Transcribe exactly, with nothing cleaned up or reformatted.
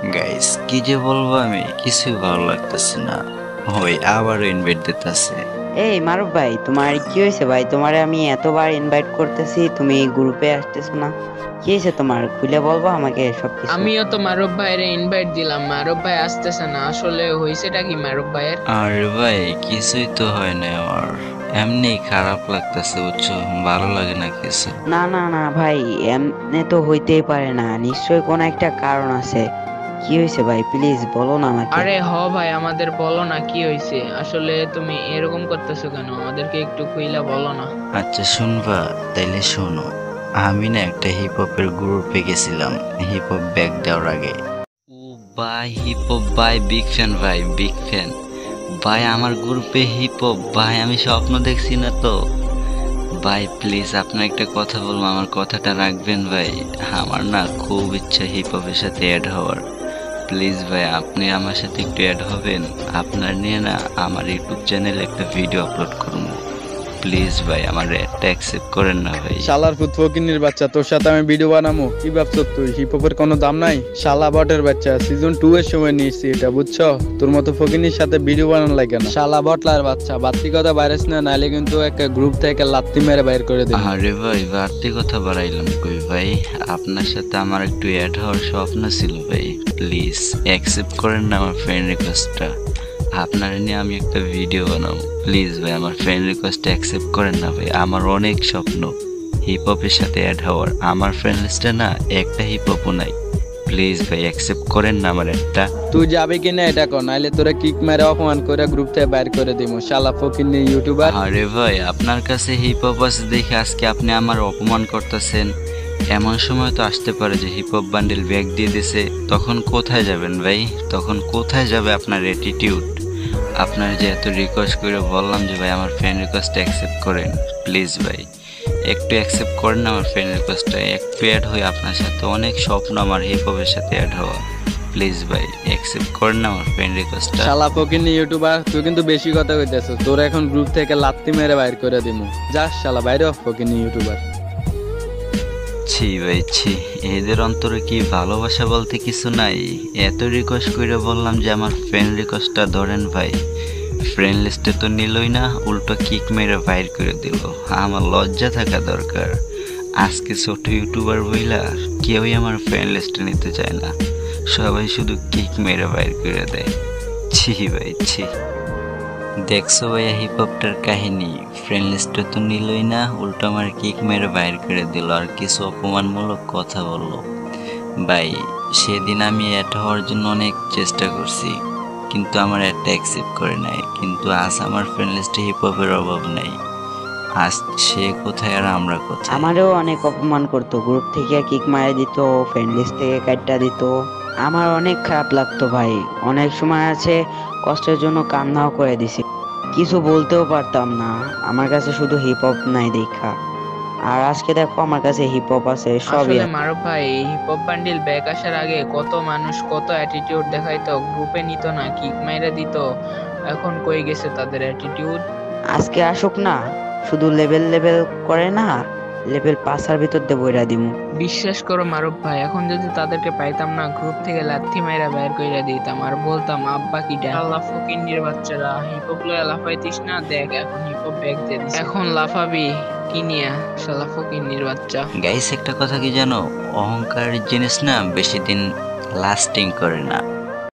Guys কি যে বলবো, আমি কিছুই ভালো লাগতেছে না। ওই আবার ইনভাইট দিতেছে। এই মারুফ ভাই, তোমার কি হয়েছে ভাই? তোমারে আমি এতবার ইনভাইট করতেছি, তুমি গ্রুপে আসতেছো না। কি হয়েছে তোমার? খুলে বলবো আমাকে সবকিছু। আমিও তো মারুফ ভাইয়ের ইনভাইট দিলাম, মারুফ ভাই আসতেছে না। আসলে হয়েছেটা কি মারুফ ভাইয়ের? আরে ভাই কিছুই তো হয় না, আমার এমনি খারাপ লাগতেছে, বুঝছো? ভালো লাগে না কিছু। না না না ভাই, এমনি তো হইতেই পারে না, নিশ্চয়ই কোনো একটা কারণ আছে। কি হয়েছে ভাই, প্লিজ বলো না আমাকে। আরে হ ভাই, আমাদের বলো না কি হয়েছে। আসলে তুমি এরকম করতেছো কেন? আমাদেরকে একটু খুইলা বলো না। আচ্ছা শুনবা, তাইলে শোনো। আমি না একটা হিপ হপের গ্রুপে গেছিলাম হিপ হপ ব্যাক দেওয়ার আগে। ও ভাই, হিপ হপ ভাই, বিগ ফ্যান ভাই, বিগ ফ্যান ভাই। আমার গ্রুপে হিপ হপ ভাই, আমি স্বপ্ন দেখছি না তো ভাই। প্লিজ আপনার একটা কথা বলবো, আমার কথাটা রাখবেন ভাই। আমার না খুব ইচ্ছা হিপ হপের সাথে অ্যাড হওয়ার। প্লিজ ভাই আপনি আমার সাথে একটু অ্যাড হবেন। আপনার নিয়ে না আমার ইউটিউব চ্যানেলে একটা ভিডিও আপলোড করবো। প্লিজ ভাই আমার একটা অ্যাকসেপ্ট করেন না ভাই। শালার ফুত ফকিনির বাচ্চা, তোর সাথে আমি ভিডিও বানাবো? কি ভাবছ তুই? হিপ হপের কোনো দাম নাই? শালা বটের বাচ্চা, সিজন টু এর সময় নিয়েছি এটা, বুঝছো? তোর মতো ফকিনির সাথে ভিডিও বানানো লাগে না। শালা বটলার বাচ্চা, বাড়তি কথা বাইরেস না, নাইলে কিন্তু একটা গ্রুপ থেকে লাত্তি মেরে বাইর করে দেব। আরে ভাই বাড়তি কথা বাড়াইলাম কই ভাই? আপনার সাথে আমার একটু অ্যাড হওয়ার স্বপ্ন ছিল ভাই। প্লিজ অ্যাকসেপ্ট করেন না আমার ফ্রেন্ড রিকোয়েস্টটা। আপনার নিয়ে আমি একটা ভিডিও বানাবো। প্লিজ ভাই আমার ফ্রেন্ড রিকোয়েস্টটা অ্যাকসেপ্ট করেন না ভাই। আমার অনেক স্বপ্ন হিপ হপের সাথে অ্যাড হওয়ার। আমার ফ্রেন্ড লিস্টে না একটা হিপ হপও নাই। প্লিজ ভাই অ্যাকসেপ্ট করেন না আমার একটা। তুই যাবি কিনা এটা কর, নাইলে তোরা কিক মেরে অপমান করে গ্রুপ থেকে বাইর করে দিব। শালা ফকিনি ইউটিউবার। আরে ভাই আপনার কাছে হিপ হপ আছে দেখে আজকে আপনি আমার অপমান করতেছেন। এমন সময় তো আসতে পারে যে হিপ হপ বান্ডেল ব্যাগ দিয়ে দিছে, তখন কোথায় যাবেন ভাই? তখন কোথায় যাবে আপনার অ্যাটিটিউড? আপনার যে এত রিকোয়েস্ট করে বললাম যে ভাই আমার ফ্রেন্ড রিকোয়েস্ট অ্যাকসেপ্ট করেন। প্লিজ ভাই একটু অ্যাকসেপ্ট করেন না আমার ফ্রেন্ড রিকোয়েস্টটা। একটু অ্যাড হই আপনার সাথে, অনেক স্বপ্ন আমার হিপ হপের সাথে অ্যাড হওয়া। প্লিজ ভাই অ্যাকসেপ্ট করেন না আমার ফ্রেন্ড রিকোয়েস্টটা। শালা ফকিনি ইউটিউবার, তুই কিন্তু বেশি কথা কইতেছ। তোর এখন গ্রুপ থেকে লাত্তি মেরে বাইর করে দিব। যা শালা বাইরে, ফকিনি ইউটিউবার। ছি ভাই ছি, এদের অন্তরে কি ভালোবাসা বলতে কিছু নাই? এত রিকোয়েস্ট করে বললাম যে আমার ফ্রেন্ড রিকোয়েস্টটা ধরেন ভাই। ফ্রেন্ড লিস্টে তো নিলই না, উল্টো কিক মেরে বাইর করে দিল। আমার লজ্জা থাকা দরকার। আজকে ছোট ইউটিউবার বইলা কেউই আমার ফ্রেন্ড লিস্টে নিতে চায় না, সবাই শুধু কিক মেরে বাইর করে দেয়। ছি ভাই ছি। দেখছো ভাইয়া হিপ হপটার কাহিনী। ফ্রেন্ড লিস্টে তো নিলই না, উল্টো আমার কিক মেরে বাইর করে দিল, আর কিছু অপমানমূলক কথা বললো। ভাই সেদিন আমি অ্যাড হওয়ার জন্য অনেক চেষ্টা করছি, কিন্তু আমার একটা অ্যাকসেপ্ট করে নাই। কিন্তু আজ আমার ফ্রেন্ড লিস্টে হিপ হপের অভাব নাই। আজ সে কোথায় আর আমরা কোথায়। আমারও অনেক অপমান করতো, গ্রুপ থেকে কিক মারে দিত, ফ্রেন্ড লিস্ট থেকে কাটটা দিত। আমার অনেক খারাপ লাগতো ভাই। অনেক সময় আছে কষ্টের জন্য কান্নাও করে দিছি, কিছু বলতেও পারতাম না। আমার কাছে শুধু হিপ হপ নাই দেখা, আর আজকে দেখো আমার কাছে হিপ হপ আছে, সবই আসলে মারুফ ভাই, হিপ হপ বান্ডিল ব্যাক আসার আগে কত মানুষ কত অ্যাটিটিউড দেখাইতো, গ্রুপে নিত না, কিক মাইরা দিত। এখন কই গেছে তাদের অ্যাটিটিউড? আজকে আসুক না, শুধু লেভেল লেভেল করে না, লেভেল পাঁচার ভিতর দিয়ে বইরা দিমু। বিশ্বাস করো মারুফ ভাই, এখন যদি তাদেরকে পাইতাম না, গ্রুপ থেকে লাথি মাইরা বাইর কইরা দিতাম, আর বলতাম আব্বা কি ডা আল্লাহ ফকিন্নির বাচ্চারা, হিপ হপ লয়ে লাফাইতিস না, দেখ এখন হিপ হপ ব্যাগ দিয়ে দিছে, এখন লাফাবি কি নিয়া? শালা ফকিন্নির বাচ্চা। গাইস একটা কথা কি জানো, অহংকারের জিনিস না বেশি দিন লাস্টিং করে না।